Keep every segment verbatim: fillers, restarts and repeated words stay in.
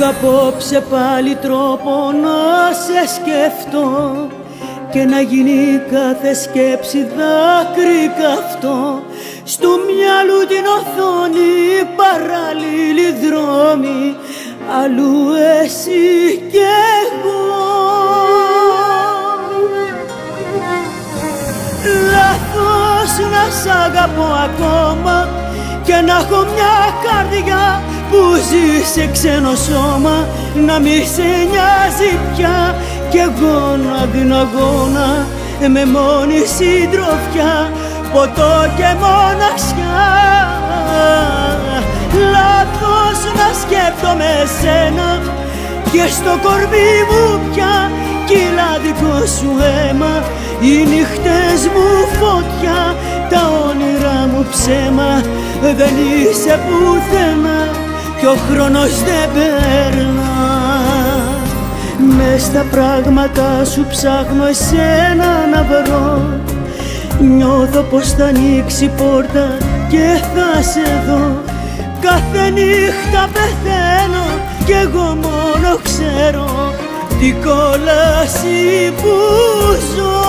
Βρήκα απόψε πάλι τρόπο να σε σκεφτώ και να γίνει κάθε σκέψη δάκρυ καυτό. Στου μυαλού την οθόνη παράλληλοι δρόμοι, αλλού εσύ κι εγώ. Λάθος να σ' αγαπώ ακόμα και να έχω μια καρδιά που ζει σε ξένο σώμα, να μη σε νοιάζει πια κι εγώ να δίνω αγώνα με μόνη συντροφιά, ποτό και μοναξιά. Λάθος να σκέφτομαι εσένα και στο κορμί μου πια κύλα δικό σου αίμα, οι νύχτες μου φωτιά, τα όνειρά μου ψέμα. Δεν είσαι πουθενά κι ο χρόνος δεν περνά. Μες στα πράγματα σου ψάχνω εσένα να βρω, νιώθω πως θα ανοίξει πόρτα και θα σε δω. Κάθε νύχτα πεθαίνω κι εγώ μόνο ξέρω την κόλαση που ζω.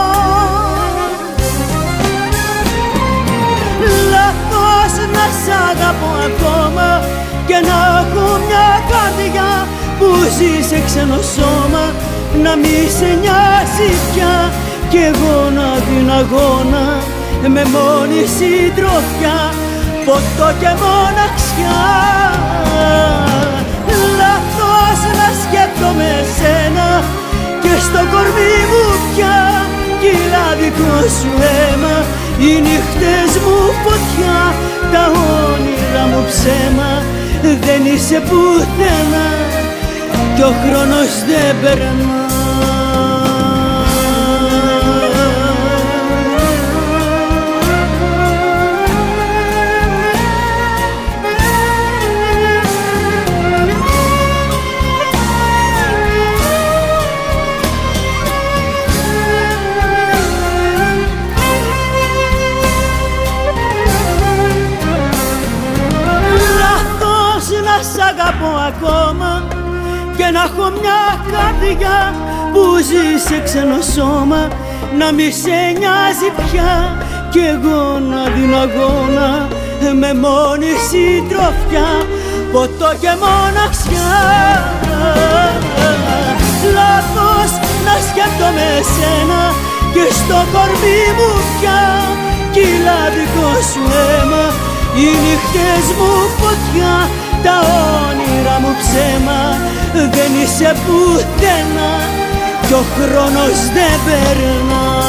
Λάθος να σ' αγαπώ ακόμα και να έχω μια καρδιά που ζει σε ξένο σώμα, να μη σε νοιάζει πια κι εγώ να δίνω αγώνα με μόνη συντροφιά, ποτό και μοναξιά. Λάθος να σκέφτομαι εσένα και στο κορμί μου πια κύλα δικό σου αίμα, οι νύχτες μου φωτιά, τα όνειρα μου ψέμα. Δεν είσαι πουθενά κι ο χρόνος δεν περνά. Σ' αγαπώ ακόμα και να έχω μια καρδιά που ζει σε ξένο σώμα, να μη σε νοιάζει πια κι εγώ να δίνω αγώνα με μόνη συντροφιά, ποτό και μοναξιά. Λάθος να σκέφτομαι εσένα και στο κορμί μου πια κύλα δικό σου αίμα, οι νύχτες μου φωτιά, τα όνειρα μου ψέμα. Δεν είσαι πουθενά κι ο χρόνος δεν περνά.